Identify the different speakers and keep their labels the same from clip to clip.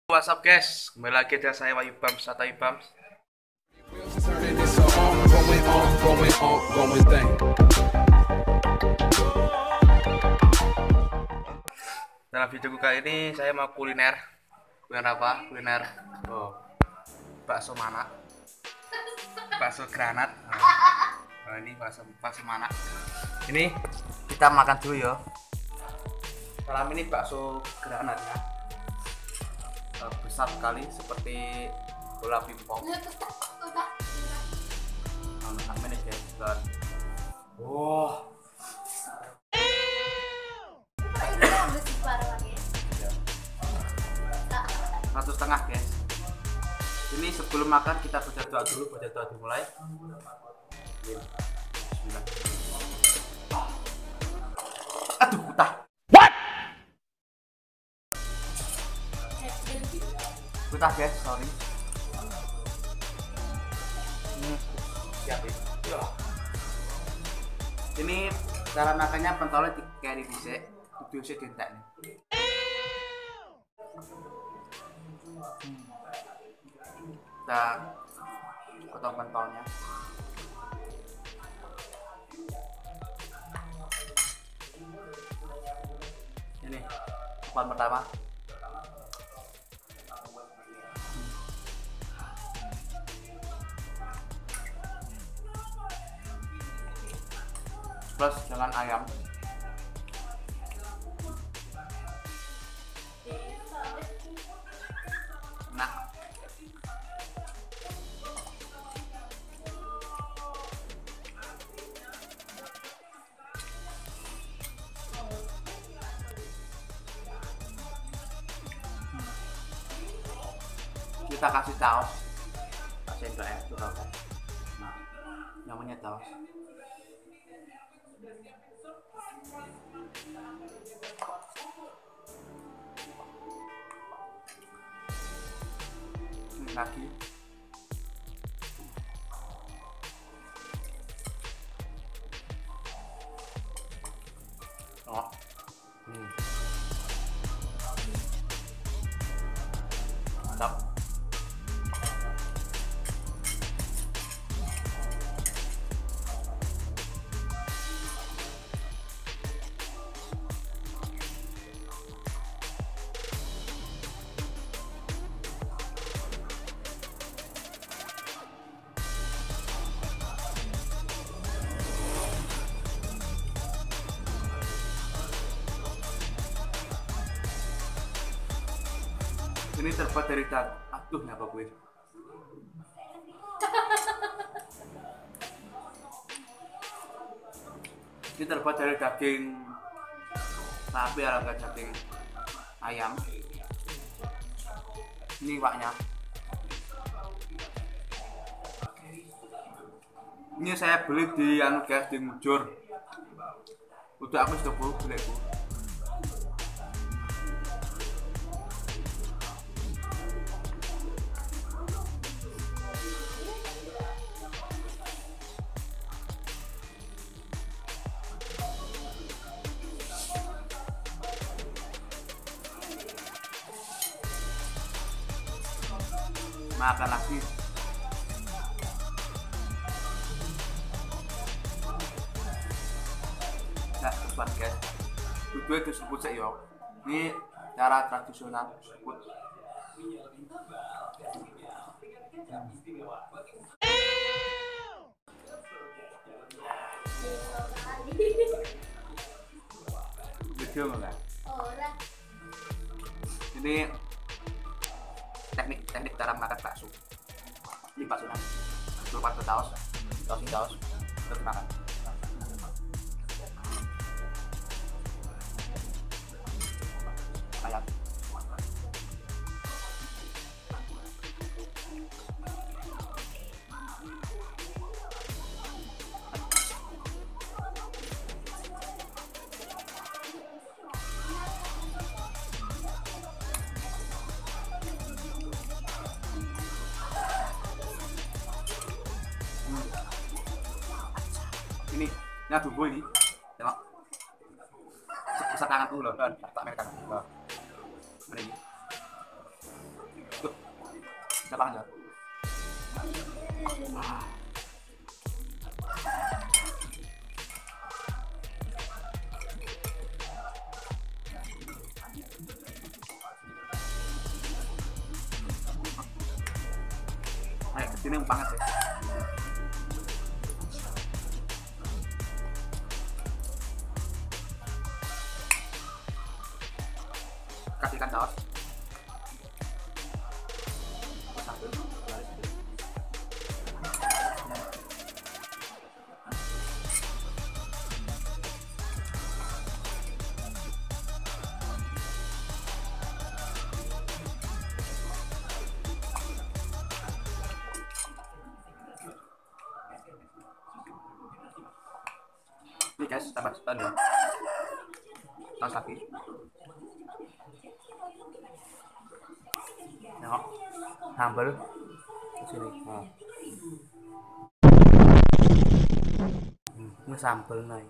Speaker 1: What's up guys, kembali lagi dengan saya Wahyu Bams atau Ibams. Dalam video kali ini saya mau kuliner apa? Kuliner bakso mana? Bakso granat. Nah, ini bakso mana? Ini kita makan dulu ya. Salam, ini bakso granat ya. Besar sekali seperti bola pingpong. Ini guys, dan satu setengah guys. Ini sebelum makan kita baca doa dulu, dimulai. Bismillah. Aduh, utah. Utah guys, sorry. Siap ya. Ini cara makannya pentolnya kayak dibisik, dibisik dintek nih. Kita potong pentolnya. Ini potongan pertama. Plus dengan ayam. Nah, kita kasih saus, kasih enggak ya, suka kan? Nah, namanya saus. Lagi mantap. Ini terbuat dari aduh ngapa gue. Ini terbuat dari daging sapi atau daging ayam. Ini waknya. Ini saya beli di guys, di Mujur. Udah aku sudah beliku. Makan lagi. Nah, teman guys, itu disebut sih yo. Ini cara tradisional sebut. Video enggak? Ini teknik cara makan bakso. Ini bakso nanti lupa ke saus terus makan. Ayam. Ini bumbu ini, tengok, besar tangan dulu loh, dan tak mereka. Ini Kita lanjut. Ayo kesini banget ya. Kasihkan saus. Ini guys, tambah ya. Saus lagi. Tengok, sambal di sini. Ini sambal nih.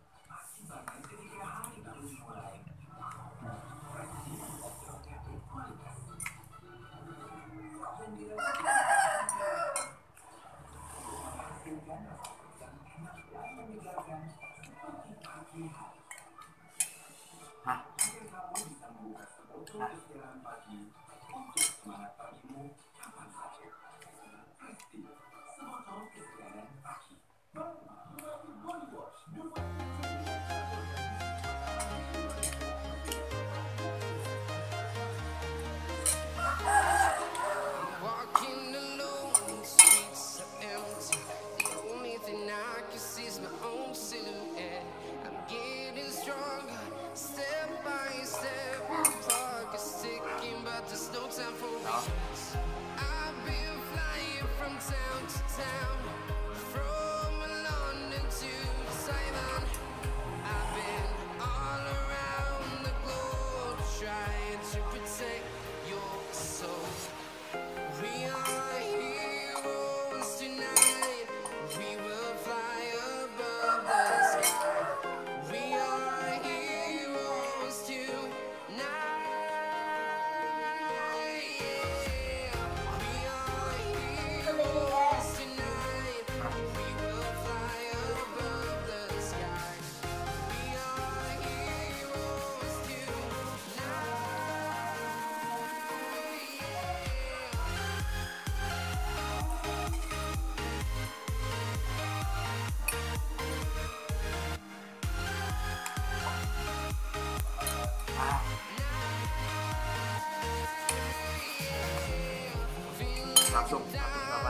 Speaker 1: Langsung dapat.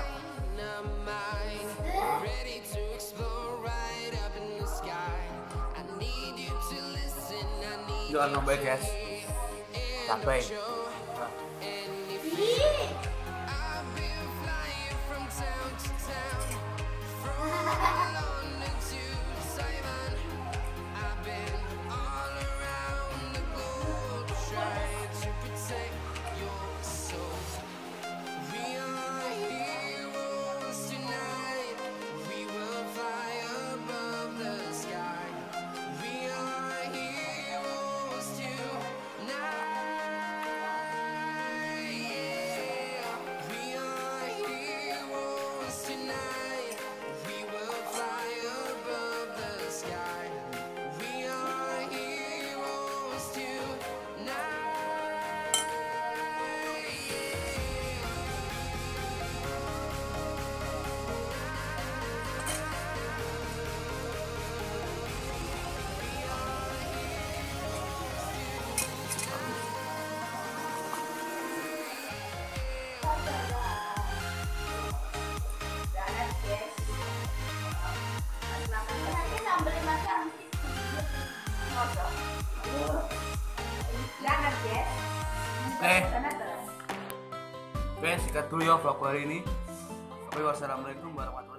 Speaker 1: Jangan lupa guys, capek. Oke, sekian dulu ya vlog hari ini. Oke, wassalamualaikum warahmatullahi wabarakatuh.